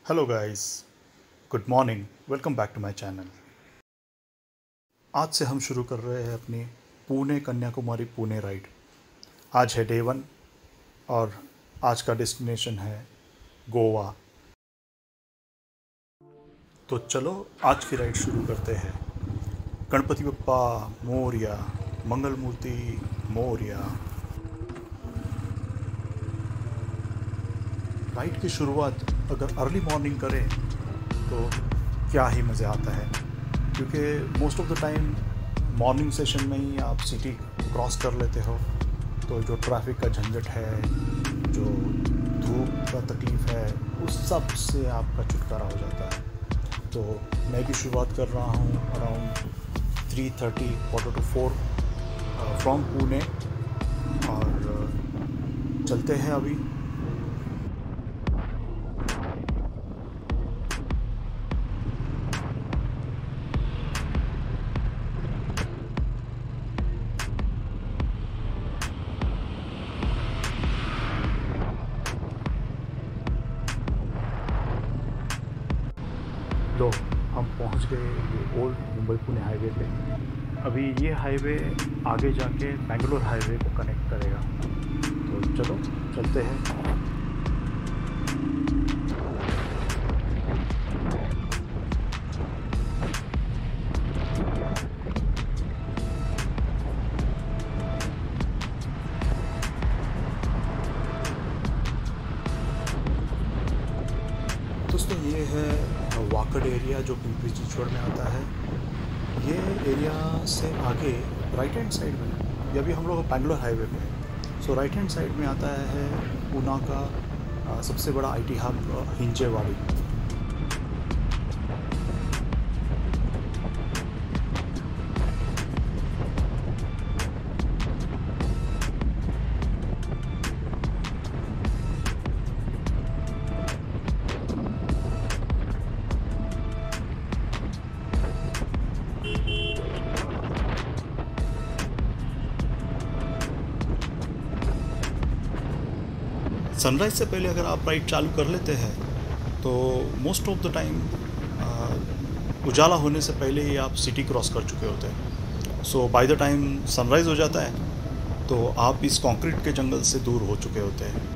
Hello guys, good morning, welcome back to my channel. आज से हम शुरू कर रहे हैं अपनी पुणे कन्याकुमारी पुणे राइड। आज है डे 1 और आज का डेस्टिनेशन है गोवा। तो चलो आज की राइड शुरू करते हैं। गणपति बप्पा मोरया, मंगल मूर्ति मोरया। राइड की शुरुआत अगर अर्ली मॉर्निंग करें तो क्या ही मज़ा आता है, क्योंकि most of the time morning session में ही आप सिटी क्रॉस कर लेते हो। तो जो ट्रैफिक का झंझट है, जो धूप का तकलीफ़ है, उस सब से आपका छुटकारा हो जाता है। तो मैं भी शुरुआत कर रहा हूँ around 3:30 quarter to 4 from Pune और चलते हैं अभी। लो, हम पहुंच गए ये ओल्ड मुंबई पुणे हाईवे पे। अभी ये हाईवे आगे जाके बेंगलोर हाईवे को कनेक्ट करेगा। तो चलो चलते हैं। दोस्तों, ये है वाकड एरिया जो पिंपरी में आता है। ये एरिया से आगे राइट हैंड साइड में, ये अभी हम लोग बेंगलोर हाईवे पे हैं। सो राइट हैंड साइड में आता है पूना का सबसे बड़ा आईटी हब हिंजेवाड़ी। सनराइज़ से पहले अगर आप राइड चालू कर लेते हैं तो मोस्ट ऑफ द टाइम उजाला होने से ही ही आप सिटी क्रॉस कर चुके होते हैं। So by the time sunrise हो जाता है तो आप इस कंक्रीट के जंगल से दूर हो चुके होते हैं।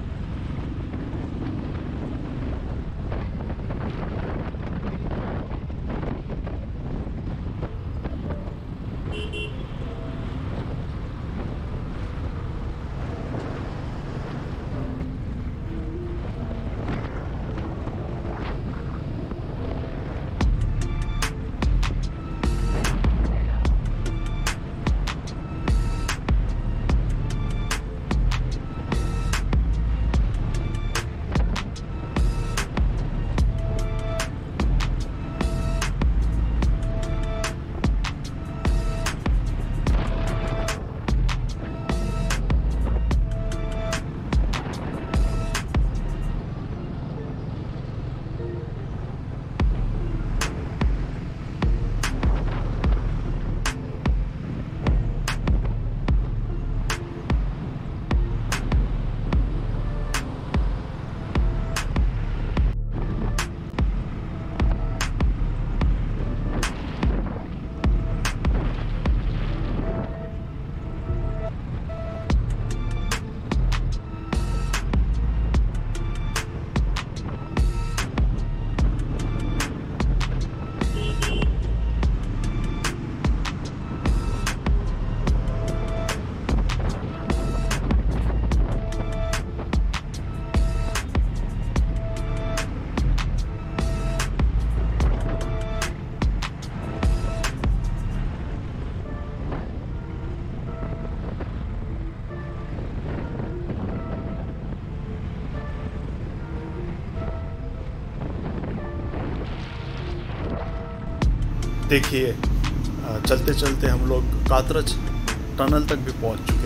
देखिए, चलते चलते हम लोग कातरच टनल तक भी पहुंच चुके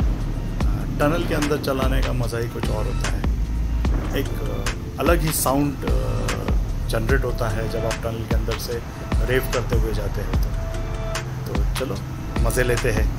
हैं। टनल के अंदर चलाने का मज़ा ही कुछ और होता है। एक अलग ही साउंड जनरेट होता है जब आप टनल के अंदर से रेव करते हुए जाते हैं। तो चलो मज़े लेते हैं।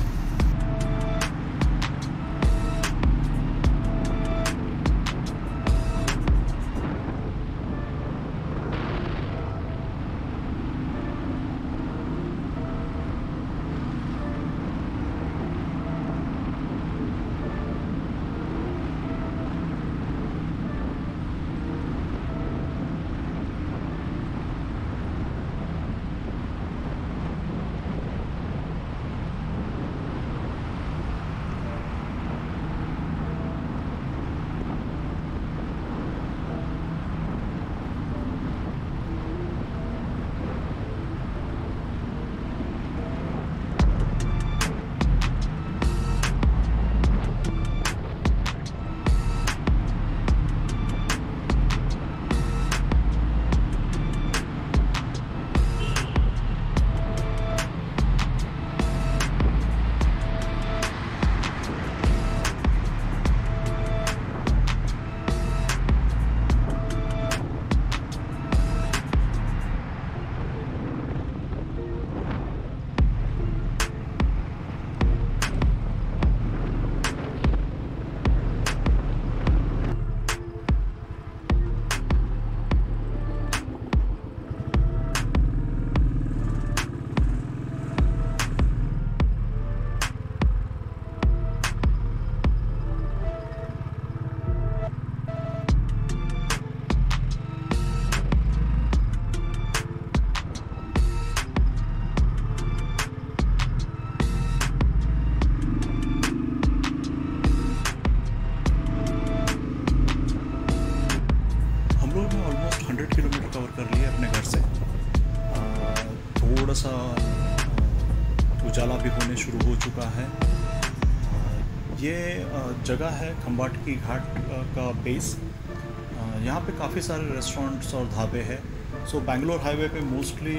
हम लोग ने ऑलमोस्ट 100 किलोमीटर कवर कर लिया अपने घर से। थोड़ा सा उजाला भी होने शुरू हो चुका है। ये जगह है खंबाटकी घाट का बेस। यहाँ पे काफ़ी सारे रेस्टोरेंट्स और ढाबे हैं। सो बेंगलोर हाईवे पे मोस्टली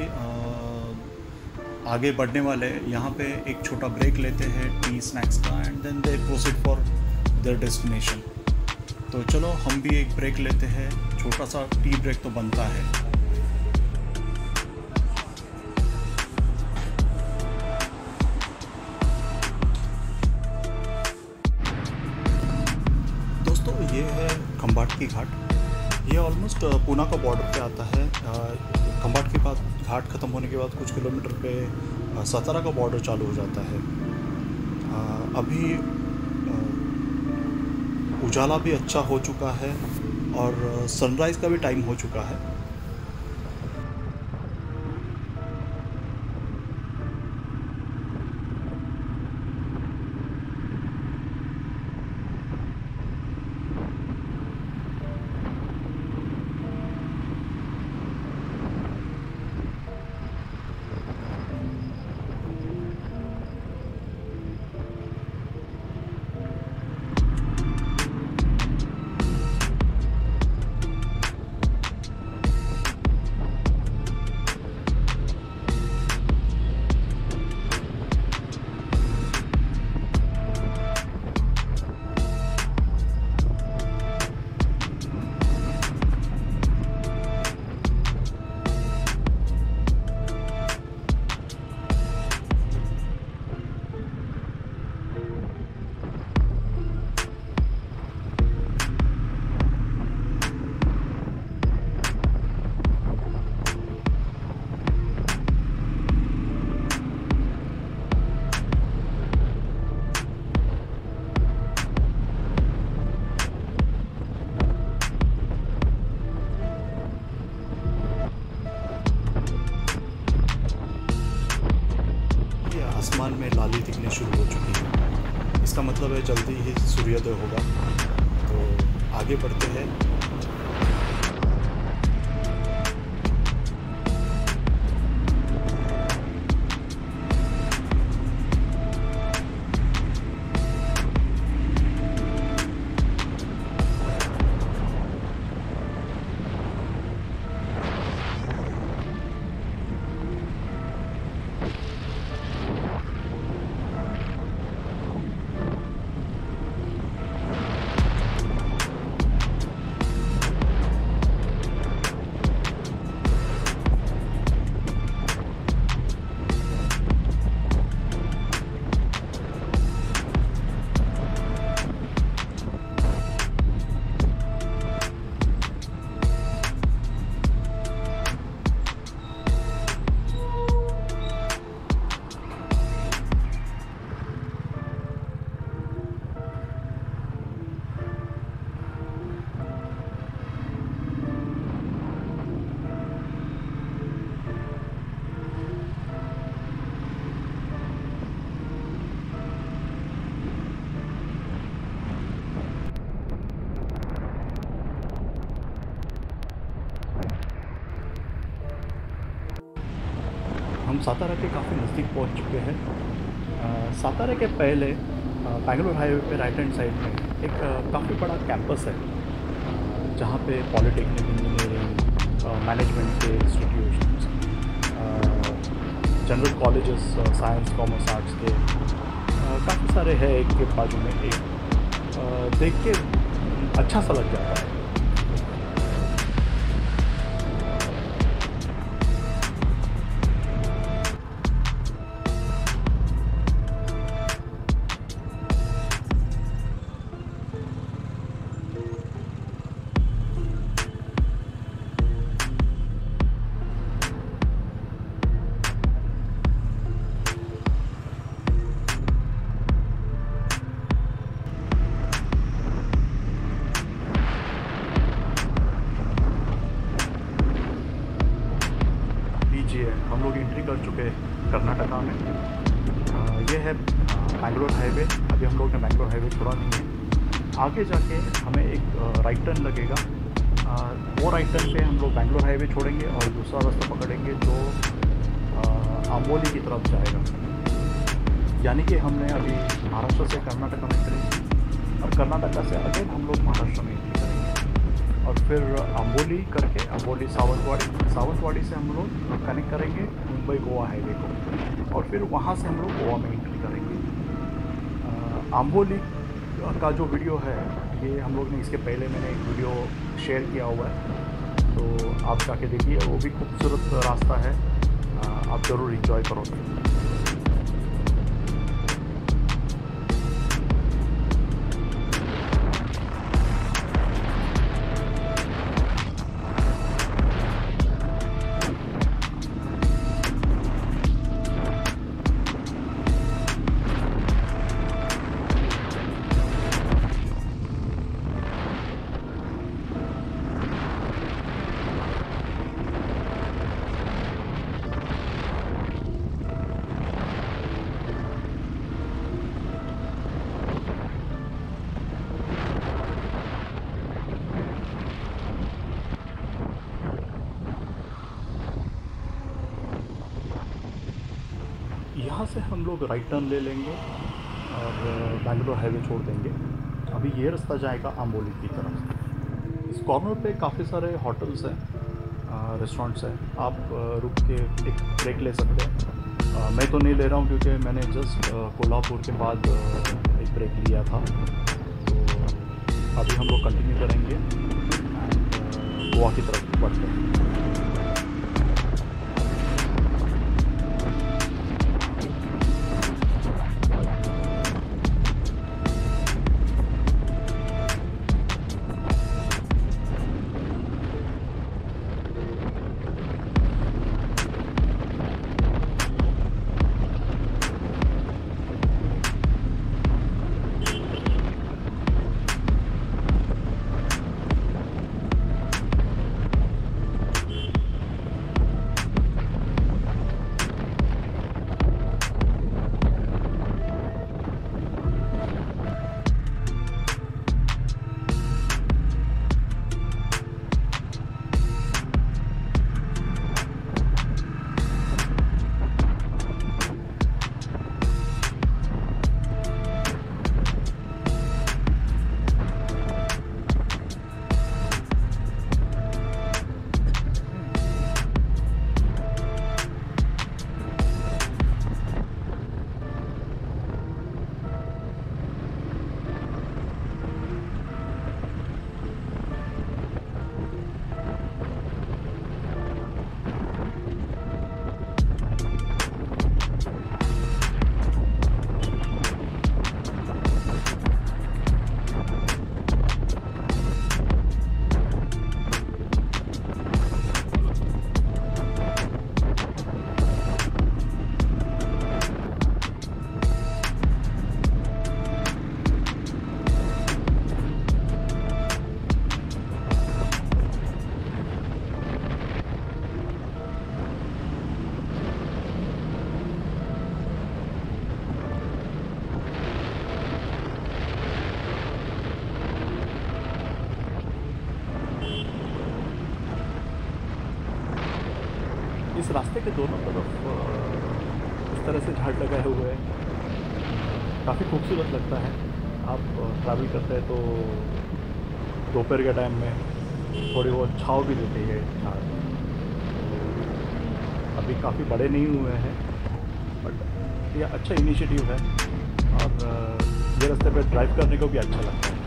आगे बढ़ने वाले यहाँ पे एक छोटा ब्रेक लेते हैं टी स्नैक्स का, and then they proceed for their destination. तो चलो हम भी एक ब्रेक लेते हैं, छोटा सा टी ब्रेक तो बनता है। दोस्तों ये है खंबाटकी घाट। ये ऑलमोस्ट पूना का बॉर्डर पे आता है। खंबाटकी घाट ख़त्म होने के बाद कुछ किलोमीटर पे सतारा का बॉर्डर चालू हो जाता है। अभी उजाला भी अच्छा हो चुका है और सनराइज़ का भी टाइम हो चुका है। आसमान में लाली दिखने शुरू हो चुकी है। इसका मतलब है जल्दी ही सूर्योदय होगा। तो आगे बढ़ते हैं। हम सातारा के काफ़ी नज़दीक पहुंच चुके हैं। सातारा के पहले बेंगलोर हाईवे पे राइट हैंड साइड में एक काफ़ी बड़ा कैंपस है, जहाँ पे पॉलिटेक्निक, इंजीनियरिंग, मैनेजमेंट के institutions, general colleges, science, commerce, arts के काफ़ी सारे हैं एक के बाजू में एक। देख के अच्छा सा लग जाता है। हम लोग एंट्री कर चुके हैं कर्नाटका में। ये है बेंगलोर हाईवे। अभी हम लोग ने बेंगलोर हाईवे छोड़ा नहीं है। आगे जाके हमें एक राइट टर्न लगेगा। वो राइट टर्न पे हम लोग बैंगलोर हाईवे छोड़ेंगे और दूसरा रास्ता पकड़ेंगे जो अम्बोली की तरफ जाएगा। यानी कि हमने अभी महाराष्ट्र से कर्नाटका में एंट्री और कर्नाटका से अगेन हम लोग महाराष्ट्र में एंट्री करेंगे और फिर अम्बोली करके अम्बोली सावंतवाड़ी से हम लोग कनेक्ट करेंगे मुंबई गोवा हाईवे को और फिर वहाँ से हम लोग गोवा में एंट्री करेंगे। अम्बोली का जो वीडियो है ये हम लोग ने इसके पहले मैंने एक वीडियो शेयर किया हुआ है, तो आप जाके देखिए, वो भी खूबसूरत रास्ता है, आप ज़रूर इंजॉय करोगे। यहाँ से हम लोग राइट टर्न ले लेंगे और बैंगलोर हाईवे छोड़ देंगे। अभी ये रास्ता जाएगा अम्बोली की तरफ। इस कॉर्नर पे काफ़ी सारे होटल्स हैं, रेस्टोरेंट्स हैं, आप रुक के एक ब्रेक ले सकते हैं। मैं तो नहीं ले रहा हूँ क्योंकि मैंने जस्ट कोल्हापुर के बाद एक ब्रेक लिया था, तो अभी हम लोग कंटिन्यू करेंगे एंड गोवा की तरफ बढ़ते हैं। इस रास्ते के दोनों तरफ इस तरह से झाड़ लगाए हुए हैं, काफ़ी खूबसूरत लगता है। आप ट्रैवल करते हैं तो दोपहर के टाइम में थोड़ी बहुत छाँव भी देती है झाड़। अभी काफ़ी बड़े नहीं हुए हैं बट ये अच्छा इनिशिएटिव है और ये रास्ते पे ड्राइव करने को भी अच्छा लगता है।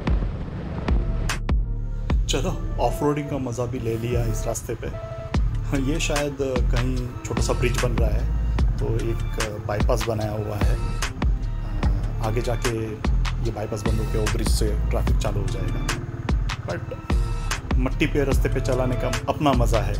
चलो ऑफ रोडिंग का मज़ा भी ले लिया इस रास्ते पे। ये शायद कहीं छोटा सा ब्रिज बन रहा है, तो एक बाईपास बनाया हुआ है। आगे जाके ये बाईपास बंद होकर वो ब्रिज से ट्रैफिक चालू हो जाएगा, बट मट्टी पे रास्ते पे चलाने का अपना मज़ा है।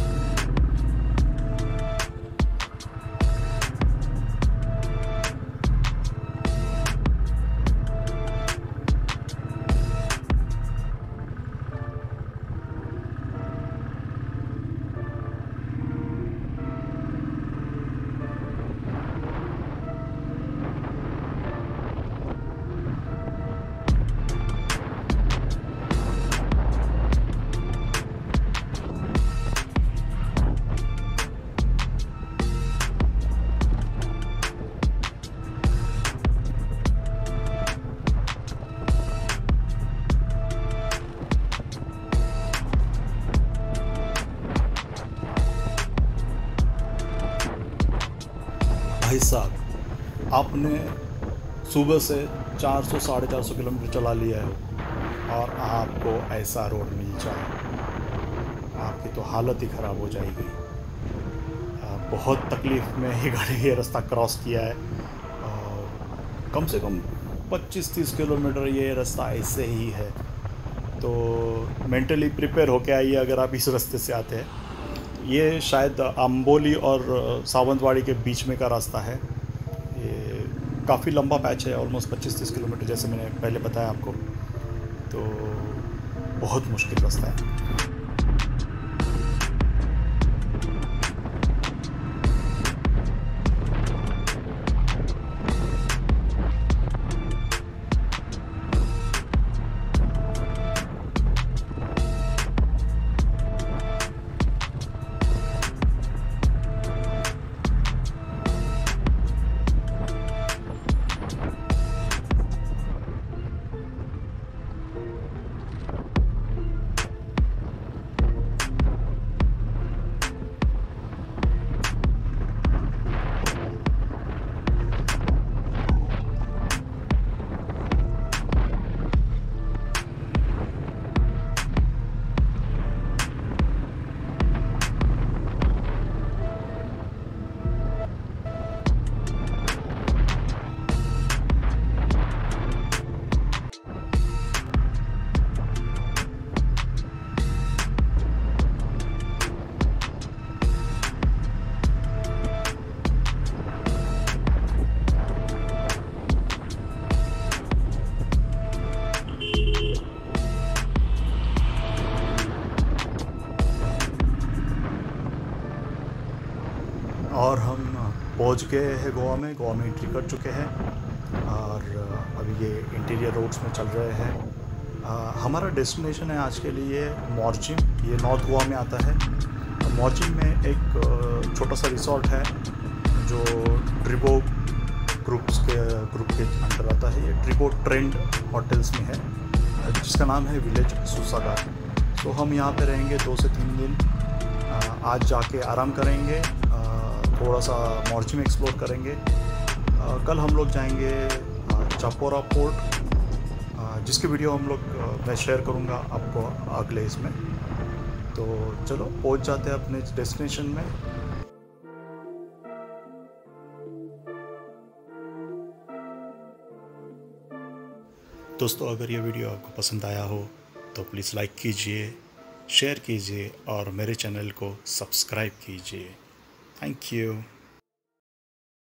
भाई साहब, आपने सुबह से 400 साढ़े 400 किलोमीटर चला लिया है और आपको ऐसा रोड मिल जाए, आपकी तो हालत ही ख़राब हो जाएगी। बहुत तकलीफ़ में ही गाड़ी ये रास्ता क्रॉस किया है। कम से कम 25-30 किलोमीटर ये रास्ता ऐसे ही है, तो मेंटली प्रिपेयर होके आइए अगर आप इस रास्ते से आते हैं। ये शायद अम्बोली और सावंतवाड़ी के बीच में का रास्ता है। ये काफ़ी लंबा पैच है, ऑलमोस्ट 25-30 किलोमीटर, जैसे मैंने पहले बताया आपको। तो बहुत मुश्किल रास्ता है। और हम पहुंच गए हैं गोवा में एंट्री कर चुके हैं और अभी ये इंटीरियर रोड्स में चल रहे हैं। हमारा डेस्टिनेशन है आज के लिए मोरजिम, ये नॉर्थ गोवा में आता है। मोरजिम में एक छोटा सा रिसोर्ट है जो ट्रिबो ग्रुप के अंडर आता है। ये ट्रिबो ट्रेंड होटल्स में है, जिसका नाम है विलेज सुसागार। तो हम यहाँ पे रहेंगे 2 से 3 दिन। आज जाके आराम करेंगे, थोड़ा सा मोरजिम एक्सप्लोर करेंगे। कल हम लोग जाएंगे चापोरा पोर्ट, जिसकी वीडियो मैं शेयर करूँगा आपको अगले इसमें। तो चलो पहुँच जाते हैं अपने डेस्टिनेशन में। दोस्तों, अगर ये वीडियो आपको पसंद आया हो तो प्लीज़ लाइक कीजिए, शेयर कीजिए और मेरे चैनल को सब्सक्राइब कीजिए। Thank you.